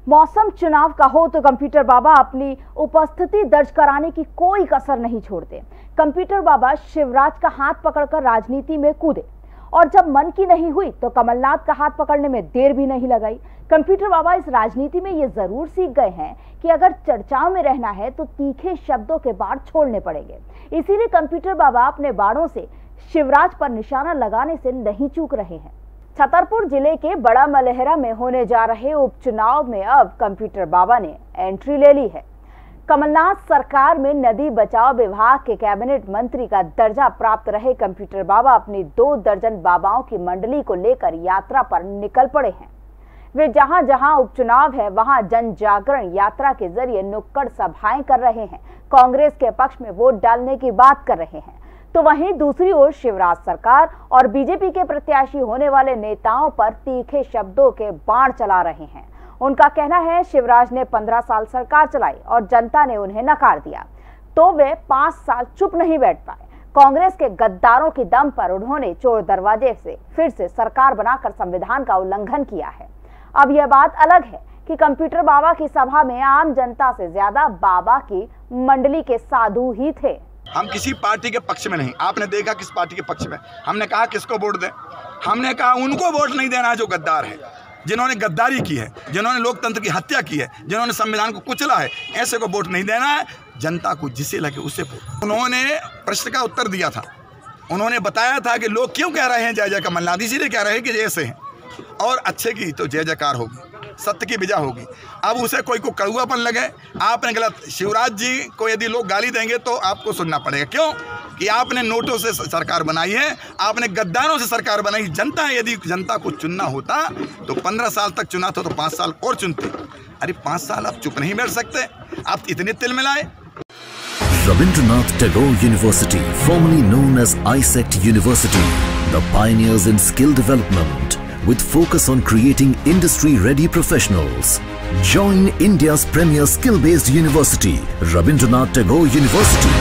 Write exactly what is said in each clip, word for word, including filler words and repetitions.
मौसम चुनाव का हो तो कंप्यूटर बाबा अपनी उपस्थिति दर्ज कराने की कोई कसर नहीं छोड़ते। कंप्यूटर बाबा शिवराज का हाथ पकड़कर राजनीति में कूदे और जब मन की नहीं हुई तो कमलनाथ का हाथ पकड़ने में देर भी नहीं लगाई। कंप्यूटर बाबा इस राजनीति में ये जरूर सीख गए हैं कि अगर चर्चाओं में रहना है तो तीखे शब्दों के बाढ़ छोड़ने पड़ेंगे। इसीलिए कंप्यूटर बाबा अपने बाड़ों से शिवराज पर निशाना लगाने से नहीं चूक रहे हैं। छतरपुर जिले के बड़ा मलहरा में होने जा रहे उपचुनाव में अब कंप्यूटर बाबा ने एंट्री ले ली है। कमलनाथ सरकार में नदी बचाव विभाग के कैबिनेट मंत्री का दर्जा प्राप्त रहे कंप्यूटर बाबा अपनी दो दर्जन बाबाओं की मंडली को लेकर यात्रा पर निकल पड़े हैं। वे जहां जहां उपचुनाव है वहां जन जागरण यात्रा के जरिए नुक्कड़ सभाएं कर रहे हैं, कांग्रेस के पक्ष में वोट डालने की बात कर रहे हैं। तो वहीं दूसरी ओर शिवराज सरकार और बीजेपी के प्रत्याशी होने वाले नेताओं पर तीखे शब्दों के बाण चला रहे हैं। उनका कहना है शिवराज ने पंद्रह साल सरकार चलाई और जनता ने उन्हें नकार दिया, तो वे पांच साल चुप नहीं बैठ पाए। कांग्रेस के गद्दारों की दम पर उन्होंने चोर दरवाजे से फिर से सरकार बनाकर संविधान का उल्लंघन किया है। अब यह बात अलग है कि कंप्यूटर बाबा की सभा में आम जनता से ज्यादा बाबा की मंडली के साधु ही थे। हम किसी पार्टी के पक्ष में नहीं, आपने देखा किस पार्टी के पक्ष में। हमने कहा किसको वोट दें, हमने कहा उनको वोट नहीं देना जो गद्दार है, जिन्होंने गद्दारी की है, जिन्होंने लोकतंत्र की हत्या की है, जिन्होंने संविधान को कुचला है, ऐसे को वोट नहीं देना है। जनता को जिसे लगे उसे वोट। उन्होंने प्रश्न का उत्तर दिया था, उन्होंने बताया था कि लोग क्यों कह रहे हैं जय जय कमलनाथ, इसीलिए कह रहे हैं कि जैसे हैं और अच्छे की तो जय जयकार होगी, सत्य की विजय होगी। अब उसे कोई को कड़ुआपन लगे, आपने गलत। शिवराज जी को यदि लोग गाली देंगे तो आपको सुनना पड़ेगा, क्यों कि आपने नोटों से सरकार बनाई है, आपने गद्दारों से सरकार बनाई। जनता यदि जनता को चुनना होता तो पंद्रह साल तक चुना था, तो पाँच साल और चुनते। अरे पाँच साल आप चुप नहीं बैठ सकते, आप इतने तिल मिलाए। Rabindranath Tagore University, formerly known as I S E C T University, the pioneers in skill development with focus on creating industry-ready professionals. Join India's premier skill-based university, Rabindranath Tagore University.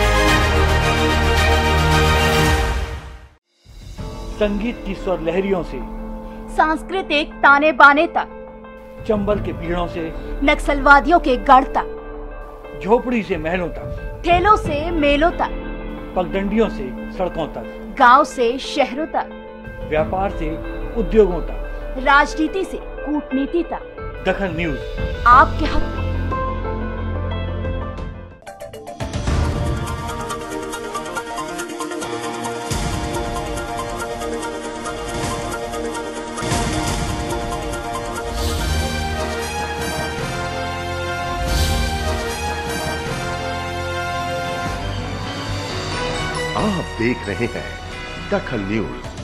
संगीत की स्वर लहरियों से सांस्कृतिक ताने बाने तक, चंबल के पीड़ों से नक्सलवादियों के गढ़ तक, झोपड़ी से महलों तक, ठेलों से मेलों तक, पगडंडियों से सड़कों तक, गांव से शहरों तक, व्यापार से उद्योगों तक, राजनीति से कूटनीति तक, दखन न्यूज आपके हक में। आप देख रहे हैं दखन न्यूज।